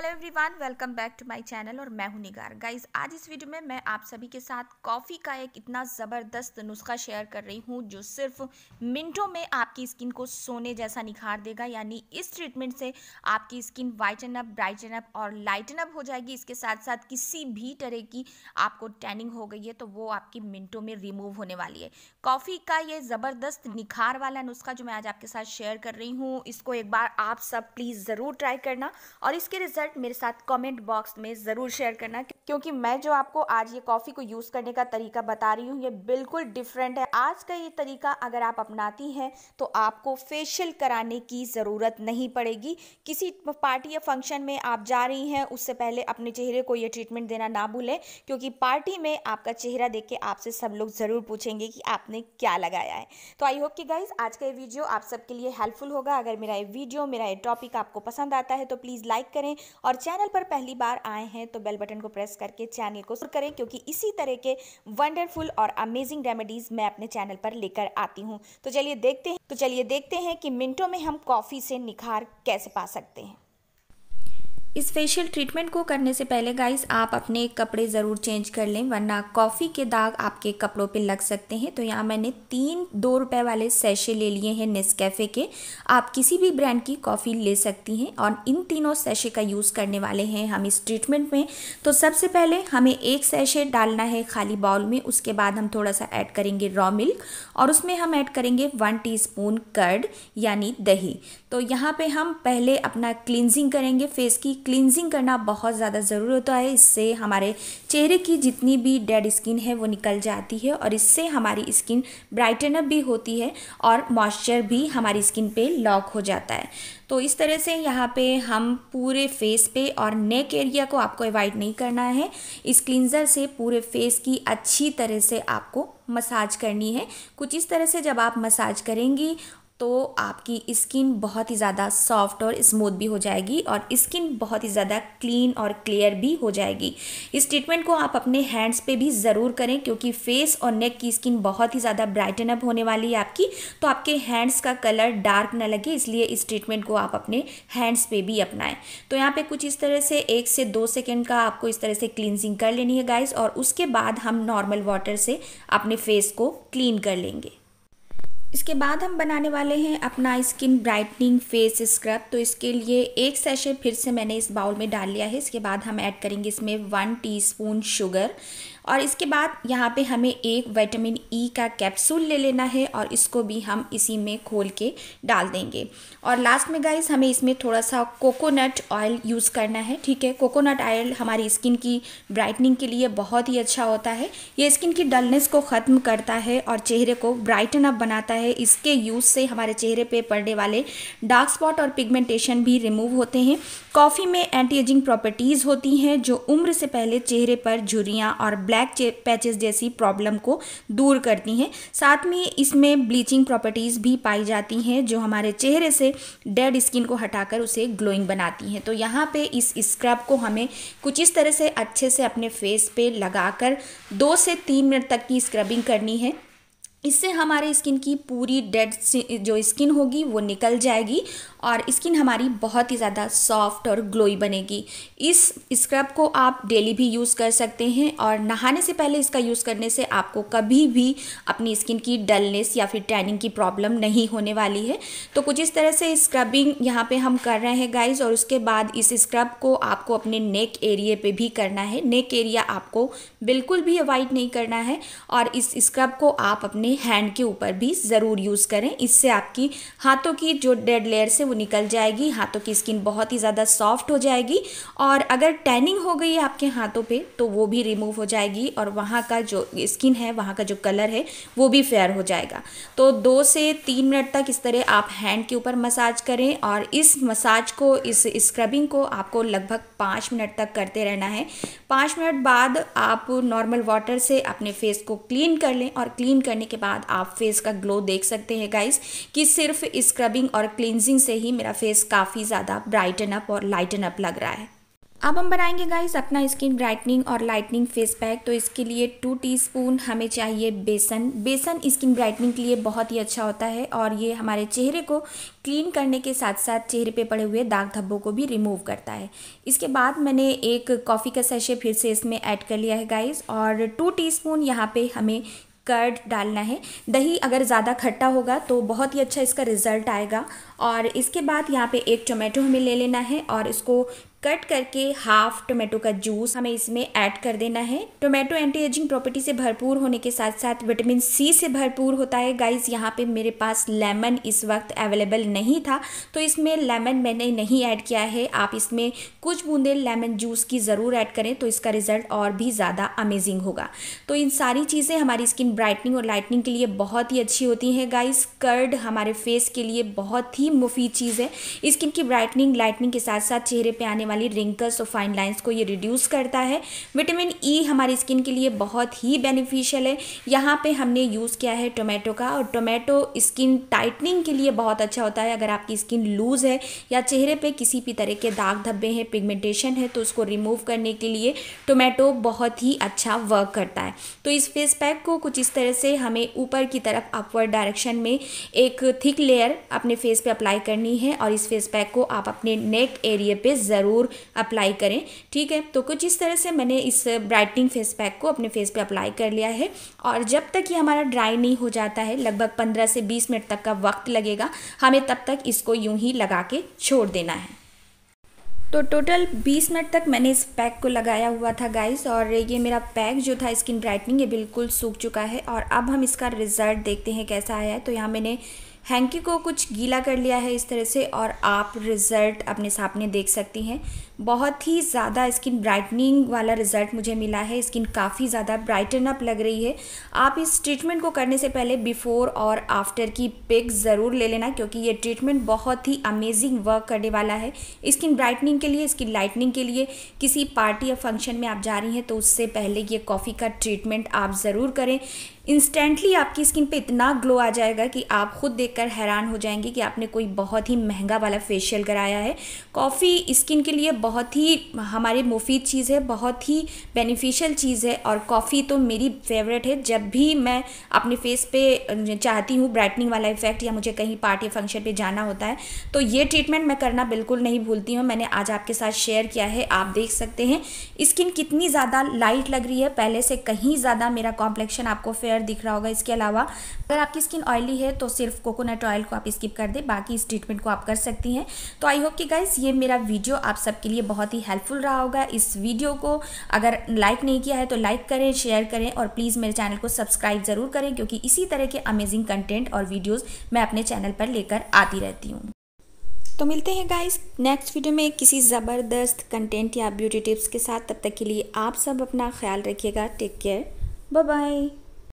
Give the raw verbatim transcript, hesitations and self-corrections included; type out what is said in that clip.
Hello everyone, welcome back to my channel और मैं हूं निगार। गाइस, आज इस वीडियो में मैं आप सभी के साथ कॉफ़ी का एक इतना ज़बरदस्त नुस्खा शेयर कर रही हूं जो सिर्फ मिनटों में आपकी स्किन को सोने जैसा निखार देगा। यानी इस ट्रीटमेंट से आपकी skin whiten up, brighten up और लाइटन अप हो जाएगी। इसके साथ साथ किसी भी तरह की आपको टैनिंग हो गई है तो वो आपकी मिनटों में रिमूव होने वाली है। कॉफ़ी का ये ज़बरदस्त निखार वाला नुस्खा जो मैं आज आपके साथ शेयर कर रही हूँ, इसको एक बार आप सब प्लीज़ ज़रूर ट्राई करना और इसके रिजल्ट मेरे साथ कमेंट बॉक्स में ज़रूर शेयर करना, क्योंकि मैं जो आपको आज ये कॉफ़ी को यूज़ करने का तरीका बता रही हूँ ये बिल्कुल डिफरेंट है। आज का ये तरीका अगर आप अपनाती हैं तो आपको फेशियल कराने की ज़रूरत नहीं पड़ेगी। किसी पार्टी या फंक्शन में आप जा रही हैं उससे पहले अपने चेहरे को ये ट्रीटमेंट देना ना भूलें, क्योंकि पार्टी में आपका चेहरा देख के आपसे सब लोग ज़रूर पूछेंगे कि आपने क्या लगाया है। तो आई होप कि गाइज आज का ये वीडियो आप सबके लिए हेल्पफुल होगा। अगर मेरा ये वीडियो मेरा ये टॉपिक आपको पसंद आता है तो प्लीज़ लाइक करें और चैनल पर पहली बार आए हैं तो बेल बटन को प्रेस करके चैनल को सब्सक्राइब करें, क्योंकि इसी तरह के वंडरफुल और अमेजिंग रेमेडीज मैं अपने चैनल पर लेकर आती हूं। तो चलिए देखते हैं तो चलिए देखते हैं कि मिनटों में हम कॉफ़ी से निखार कैसे पा सकते हैं। इस फेशियल ट्रीटमेंट को करने से पहले गाइस आप अपने कपड़े ज़रूर चेंज कर लें, वरना कॉफ़ी के दाग आपके कपड़ों पे लग सकते हैं। तो यहाँ मैंने तीन दो रुपए वाले सैशे ले लिए हैं नेस्कैफ़े के। आप किसी भी ब्रांड की कॉफ़ी ले सकती हैं और इन तीनों सैशे का यूज़ करने वाले हैं हम इस ट्रीटमेंट में। तो सबसे पहले हमें एक सैशे डालना है खाली बाउल में। उसके बाद हम थोड़ा सा ऐड करेंगे रॉ मिल्क और उसमें हम ऐड करेंगे वन टी स्पून कर्ड यानी दही। तो यहाँ पर हम पहले अपना क्लिनजिंग करेंगे। फेस की क्लींजिंग करना बहुत ज़्यादा ज़रूरी होता है। इससे हमारे चेहरे की जितनी भी डेड स्किन है वो निकल जाती है और इससे हमारी स्किन ब्राइटन अप भी होती है और मॉइस्चर भी हमारी स्किन पे लॉक हो जाता है। तो इस तरह से यहाँ पे हम पूरे फेस पे और नेक एरिया को आपको अवॉइड नहीं करना है। इस क्लींजर से पूरे फेस की अच्छी तरह से आपको मसाज करनी है। कुछ इस तरह से जब आप मसाज करेंगी तो आपकी स्किन बहुत ही ज़्यादा सॉफ्ट और स्मूथ भी हो जाएगी और स्किन बहुत ही ज़्यादा क्लीन और क्लियर भी हो जाएगी। इस ट्रीटमेंट को आप अपने हैंड्स पे भी ज़रूर करें, क्योंकि फेस और नेक की स्किन बहुत ही ज़्यादा ब्राइटन अप होने वाली है आपकी। तो आपके हैंड्स का कलर डार्क ना लगे, इसलिए इस ट्रीटमेंट को आप अपने हैंड्स पे भी अपनाएं। तो यहाँ पे कुछ इस तरह से एक से दो सेकेंड का आपको इस तरह से क्लींजिंग कर लेनी है गाइस, और उसके बाद हम नॉर्मल वाटर से अपने फेस को क्लीन कर लेंगे। इसके बाद हम बनाने वाले हैं अपना स्किन ब्राइटनिंग फेस स्क्रब। तो इसके लिए एक सैशे फिर से मैंने इस बाउल में डाल लिया है। इसके बाद हम ऐड करेंगे इसमें वन टीस्पून शुगर और इसके बाद यहाँ पे हमें एक विटामिन ई का कैप्सूल ले लेना है और इसको भी हम इसी में खोल के डाल देंगे। और लास्ट में गाइस हमें इसमें थोड़ा सा कोकोनट ऑयल यूज़ करना है। ठीक है, कोकोनट ऑयल हमारी स्किन की ब्राइटनिंग के लिए बहुत ही अच्छा होता है। ये स्किन की डलनेस को ख़त्म करता है और चेहरे को ब्राइटन अप बनाता है। इसके यूज़ से हमारे चेहरे पे पड़ने वाले डार्क स्पॉट और पिगमेंटेशन भी रिमूव होते हैं। कॉफ़ी में एंटी एजिंग प्रॉपर्टीज़ होती हैं जो उम्र से पहले चेहरे पर झुर्रियाँ और ब्लैक पैचेस जैसी प्रॉब्लम को दूर करती हैं। साथ में इसमें ब्लीचिंग प्रॉपर्टीज़ भी पाई जाती हैं जो हमारे चेहरे से डेड स्किन को हटाकर उसे ग्लोइंग बनाती हैं। तो यहाँ पे इस स्क्रब को हमें कुछ इस तरह से अच्छे से अपने फेस पे लगाकर दो से तीन मिनट तक की स्क्रबिंग करनी है। इससे हमारे स्किन की पूरी डेड जो स्किन होगी वो निकल जाएगी और स्किन हमारी बहुत ही ज़्यादा सॉफ्ट और ग्लोई बनेगी। इस स्क्रब को आप डेली भी यूज़ कर सकते हैं और नहाने से पहले इसका यूज़ करने से आपको कभी भी अपनी स्किन की डलनेस या फिर टैनिंग की प्रॉब्लम नहीं होने वाली है। तो कुछ इस तरह से स्क्रबिंग यहाँ पे हम कर रहे हैं गाइज, और उसके बाद इस स्क्रब को आपको अपने नेक एरिया पे भी करना है। नेक एरिया आपको बिल्कुल भी अवॉइड नहीं करना है और इस स्क्रब को आप अपने हैंड के ऊपर भी ज़रूर यूज़ करें। इससे आपकी हाथों की जो डेड लेयर से वो निकल जाएगी, हाथों की स्किन बहुत ही ज़्यादा सॉफ्ट हो जाएगी और अगर टैनिंग हो गई है आपके हाथों पे तो वो भी रिमूव हो जाएगी और वहाँ का जो स्किन है, वहाँ का जो कलर है वो भी फेयर हो जाएगा। तो दो से तीन मिनट तक इस तरह आप हैंड के ऊपर मसाज करें और इस मसाज को, इस स्क्रबिंग को आपको लगभग पाँच मिनट तक करते रहना है। पाँच मिनट बाद आप नॉर्मल वाटर से अपने फेस को क्लीन कर लें और क्लीन करने के बाद आप फेस का ग्लो देख सकते हैं गाइस कि सिर्फ स्क्रबिंग और क्लींजिंग से ही मेरा फेस काफ़ी ज़्यादा ब्राइटन अप और लाइटन अप लग रहा है। अब हम बनाएंगे गाइस अपना स्किन ब्राइटनिंग और लाइटनिंग फेस पैक। तो इसके लिए टू टीस्पून हमें चाहिए बेसन। बेसन स्किन ब्राइटनिंग के लिए बहुत ही अच्छा होता है और ये हमारे चेहरे को क्लीन करने के साथ साथ चेहरे पे पड़े हुए दाग धब्बों को भी रिमूव करता है। इसके बाद मैंने एक कॉफ़ी का सैशे फिर से इसमें ऐड कर लिया है गाइस, और टू टीस्पून यहाँ पे हमें कर्ड डालना है। दही अगर ज़्यादा खट्टा होगा तो बहुत ही अच्छा इसका रिज़ल्ट आएगा। और इसके बाद यहाँ पे एक टोमेटो हमें ले लेना है और इसको कट करके हाफ टोमेटो का जूस हमें इसमें ऐड कर देना है। टोमेटो एंटी एजिंग प्रॉपर्टी से भरपूर होने के साथ साथ विटामिन सी से भरपूर होता है गाइस। यहाँ पे मेरे पास लेमन इस वक्त अवेलेबल नहीं था तो इसमें लेमन मैंने नहीं ऐड किया है। आप इसमें कुछ बूंदे लेमन जूस की ज़रूर ऐड करें तो इसका रिज़ल्ट और भी ज़्यादा अमेजिंग होगा। तो इन सारी चीज़ें हमारी स्किन ब्राइटनिंग और लाइटनिंग के लिए बहुत ही अच्छी होती हैं गाइस। कर्ड हमारे फेस के लिए बहुत ही मुफीद चीज़ है। स्किन की ब्राइटनिंग लाइटनिंग के साथ साथ चेहरे पे आने वाली रिंकल्स और फाइन लाइंस को ये रिड्यूस करता है। विटामिन ई हमारी स्किन के लिए बहुत ही बेनिफिशियल है। यहाँ पे हमने यूज़ किया है टोमेटो का, और टोमेटो स्किन टाइटनिंग के लिए बहुत अच्छा होता है। अगर आपकी स्किन लूज़ है या चेहरे पे किसी भी तरह के दाग धब्बे हैं, पिगमेंटेशन है, तो उसको रिमूव करने के लिए टोमेटो बहुत ही अच्छा वर्क करता है। तो इस फेस पैक को कुछ इस तरह से हमें ऊपर की तरफ अपवर्ड डायरेक्शन में एक थिक लेयर अपने फेस पे अप्लाई करनी है, और इस फेस पैक को आप अपने नेक एरिया पे ज़रूर अप्लाई करें। ठीक है, तो कुछ इस तरह से मैंने इस ब्राइटनिंग फेस पैक को अपने फेस पे अप्लाई कर लिया है। और जब तक ये हमारा ड्राई नहीं हो जाता है, लगभग पंद्रह से बीस मिनट तक का वक्त लगेगा हमें, तब तक इसको यूं ही लगा के छोड़ देना है। तो टोटल बीस मिनट तक मैंने इस पैक को लगाया हुआ था गाइस, और ये मेरा पैक जो था स्किन ब्राइटनिंग ये बिल्कुल सूख चुका है। और अब हम इसका रिज़ल्ट देखते हैं कैसा आया है। तो यहाँ मैंने हैंकी को कुछ गीला कर लिया है इस तरह से, और आप रिज़ल्ट अपने सामने देख सकती हैं। बहुत ही ज़्यादा स्किन ब्राइटनिंग वाला रिज़ल्ट मुझे मिला है। स्किन काफ़ी ज़्यादा ब्राइटन अप लग रही है। आप इस ट्रीटमेंट को करने से पहले बिफ़ोर और आफ्टर की पिक ज़रूर ले लेना, क्योंकि ये ट्रीटमेंट बहुत ही अमेजिंग वर्क करने वाला है स्किन ब्राइटनिंग के लिए, स्किन लाइटनिंग के लिए। किसी पार्टी या फंक्शन में आप जा रही हैं तो उससे पहले ये कॉफ़ी का ट्रीटमेंट आप ज़रूर करें। इंस्टेंटली आपकी स्किन पे इतना ग्लो आ जाएगा कि आप खुद देखकर हैरान हो जाएंगे कि आपने कोई बहुत ही महंगा वाला फेशियल कराया है। कॉफ़ी स्किन के लिए बहुत ही हमारी मुफीद चीज़ है, बहुत ही बेनिफिशियल चीज़ है, और कॉफ़ी तो मेरी फेवरेट है। जब भी मैं अपने फेस पे चाहती हूँ ब्राइटनिंग वाला इफेक्ट, या मुझे कहीं पार्टी फंक्शन पे जाना होता है, तो ये ट्रीटमेंट मैं करना बिल्कुल नहीं भूलती हूँ। मैंने आज आपके साथ शेयर किया है। आप देख सकते हैं स्किन कितनी ज़्यादा लाइट लग रही है, पहले से कहीं ज़्यादा मेरा कॉम्प्लेक्शन आपको फेयर दिख रहा होगा। इसके अलावा अगर आपकी स्किन ऑयली है तो सिर्फ कोकोनट ऑयल को आप स्किप कर दें, बाकी इस ट्रीटमेंट को आप कर सकती हैं। तो आई होप कि गाइस ये मेरा वीडियो आप सबके लिए बहुत ही हेल्पफुल रहा होगा। इस वीडियो को अगर लाइक नहीं किया है तो लाइक करें, शेयर करें, और प्लीज़ मेरे चैनल को सब्सक्राइब ज़रूर करें, क्योंकि इसी तरह के अमेजिंग कंटेंट और वीडियोज़ मैं अपने चैनल पर लेकर आती रहती हूँ। तो मिलते हैं गाइस नेक्स्ट वीडियो में किसी ज़बरदस्त कंटेंट या ब्यूटी टिप्स के साथ। तब तक के लिए आप सब अपना ख्याल रखिएगा। Take care, bye bye.